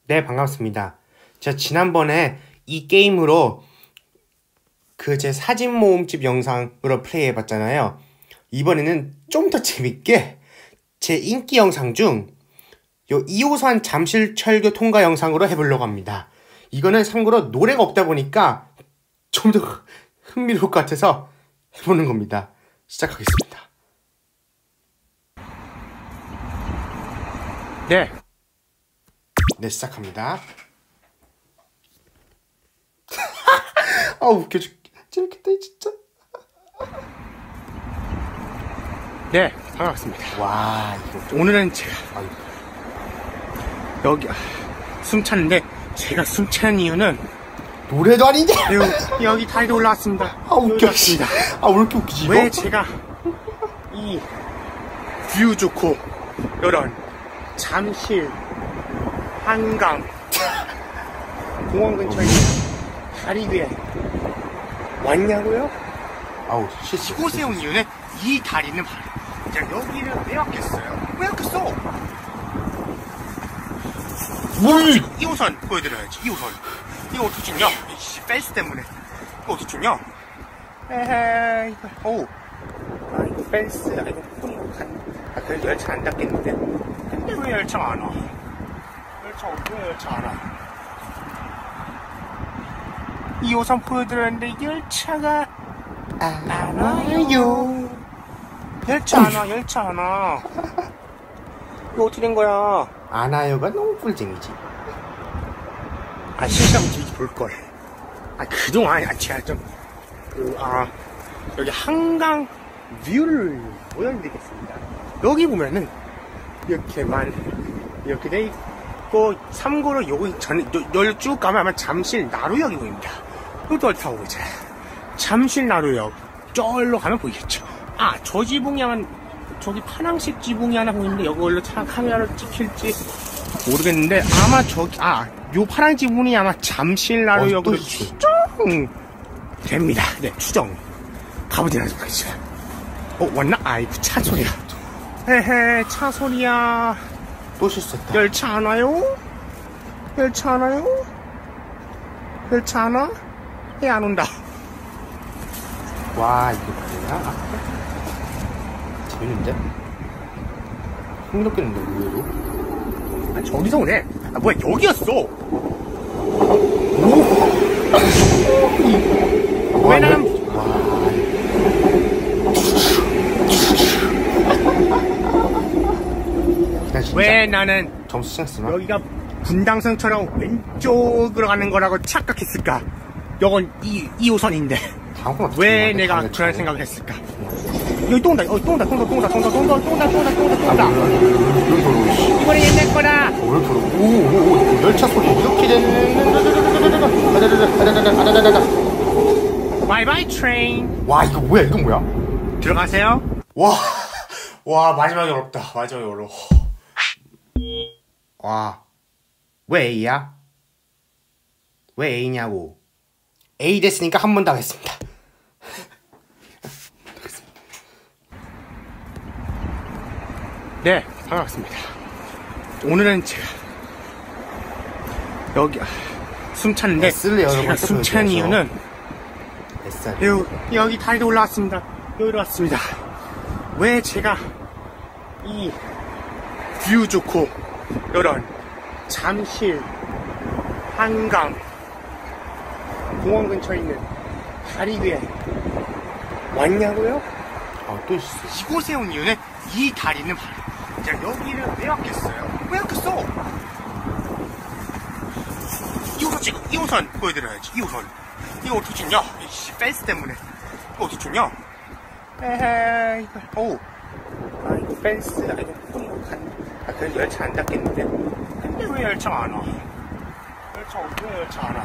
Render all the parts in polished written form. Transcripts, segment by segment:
네, 반갑습니다. 제가 지난번에 이 게임으로 제 사진 모음집 영상으로 플레이해봤잖아요. 이번에는 좀 더 재밌게 제 인기 영상 중 요 2호선 잠실철교 통과 영상으로 해보려고 합니다. 이거는 참고로 노래가 없다 보니까 좀 더 흥미로울 것 같아서 해보는 겁니다. 시작하겠습니다. 네, 시작합니다. 아, 웃겨 죽겠다, 진짜. 네, 반갑습니다. 와, 이거 오늘은 제가 여기 숨 차는데, 제가 숨 차는 이유는 노래도 아닌데. 여기 다리로 올라왔습니다. 아, 웃겨. 아, 왜 이렇게 웃기지 이거? 왜 제가 이 뷰 좋고 이런 잠실 한강 공원 근처에 있는 다리 위에 왔냐고요? 아우, 이곳에 온 이유는 이 다리는 바로 제가 여기를 왜 왔겠어요? 왜 왔겠어? 뭘? 2호선 보여드려야지. 2호선 이거 어떻게 찍냐? 이씨, 펜스 때문에 이거 어떻게 찍냐? 에헤이 오, 이거 펜스 이거 폰으로 그래도 열차 안 닿겠는데? 근데 왜 열차가 안 와? 왜 열차 안 와? 2호선 보여드렸는데 열차가 안 와요. 열차 안 와. 이거 어떻게 된 거야? 안 와요가 너무 꿀잼이지. 실시간 TV 볼걸. 그동안, 제가 좀, 여기 한강 뷰를 보여드리겠습니다. 여기 보면은, 이렇게 돼 있고, 참고로 여기 쭉 가면 아마 잠실 나루역이 보입니다. 이것도 어디 타고 보자. 잠실 나루역. 저기로 가면 보이겠죠. 저 지붕이 아마, 저기 파랑색 지붕이 하나 보이는데, 이걸로 카메라로 찍힐지 모르겠는데, 아마 요 파란 지붕이 아마 잠실 나루역으로 추정됩니다. 네, 추정. 가보도록 하겠습니다. 왔나? 아이고, 차 소리야. 헤헤, 차 소리야. 또 실수했다. 열차 안 와요? 열차 안 와요? 열차 안 와? 왜 안 온다? 와, 이거 뭐야? 재밌는데? 흥미롭겠는데, 의외로? 저기서 오네. 뭐야, 여기였어. 왜 나는, 왜 나는 점수 시작했으나? 여기가 분당선처럼 왼쪽으로 가는 거라고 착각했을까? 이건 2호선인데 왜 내가 그런 생각을 했을까? 여기 또 온다. 또 온다. 이번엔 옛날 거다. 왜 이렇게 오, 열차 소리 이렇게 되는. 바이바이 트레인. 와, 이거 뭐야? 이건 뭐야? 들어가세요. 와, 마지막에 어렵다. 마지막에 어려워. 와, 왜 A야? 왜 A냐고. A 됐으니까 한 번 더 하겠습니다. 네, 반갑습니다. 오늘은 제가 여기 숨 차는데, 제가 숨 차는 이유는 여기 다리로 올라왔습니다. 여기로 왔습니다. 왜 제가 이 뷰 좋고 이런 잠실 한강 공원 근처에 있는 다리 위에 왔냐고요? 또 있어. 이곳에 온 이유는 이 다리는 바로 제가 여기를 왜 왔겠어요? 왜 왔겠어? 2호선 찍어. 2호선 보여드려야지. 2호선 이거 어떻게 찍냐? 이씨, 펜스 때문에 이거 어떻게 찍냐? 에헤이 오, 이거 펜스 이거 폰으로 그래도 열차 안 닿겠는데? 근데 왜 열차가 안 와? 왜 열차 안 와?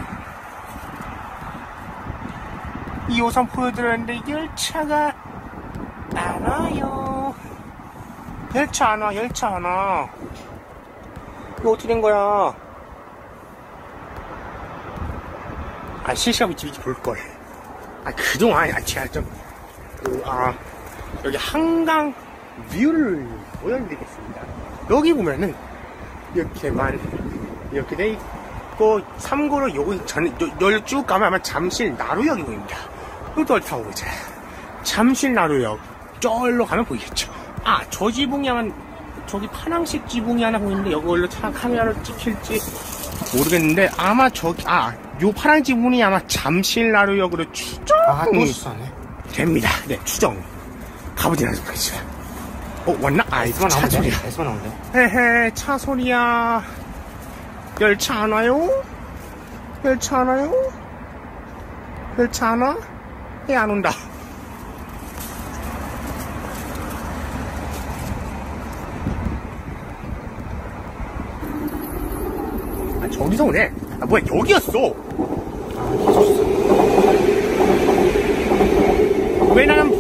2호선 보여드렸는데 열차가 안 와요. 열차 안 와. 이거 어떻게 된 거야? 실시간 TV 볼걸. 그동안, 제가 좀, 여기 한강 뷰를 보여드리겠습니다. 여기 보면은, 이렇게 돼 있고, 참고로 요거 여기로 쭉 가면 아마 잠실 나루역이 보입니다. 이것도 어디 타고 보자. 잠실 나루역 저기로 가면 보이겠죠. 아, 저 지붕이 아마 저기 파랑색 지붕이 하나 보이는데 이걸로 카메라로 찍힐지 모르겠는데 아마 저기 요 파란 지붕이 아마 잠실 나루역으로 또 추정이 수사네. 됩니다. 네, 추정. 가보진 않았습니다. 왔나? S만 차 나오면 소리야. 돼. S만 나오면 돼. 헤헤, 차 소리야. 열차 안 와요? 열차 안 와요? 열차 안 와? 안 온다. 저기서 오네. 뭐야, 여기였어. 왜 나는,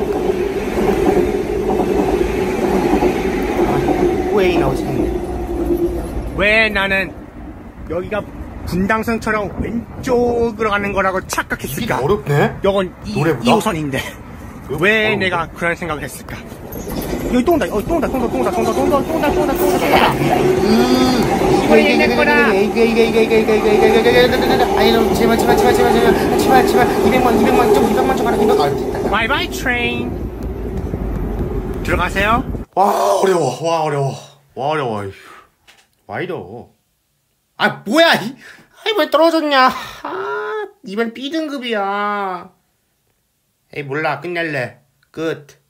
후웨이 나오지 않네. 왜 나는 여기가 분당선처럼 왼쪽으로 가는 거라고 착각했을까? 어렵네? 이건 노래보다? 2호선인데. 왜 내가 그런 생각을 했을까? 여기 또 온다. 또 온다. 이번에 얘기할 거다. 아니, 너 제발 200만 좀 가라. 200만. 바이바이 트레인. 들어가세요. 와, 어려워. 와, 어려워. 와, 이러. 아, 뭐야. 왜 떨어졌냐. 이번 B등급이야. 에이, 몰라. 끝낼래. 끝.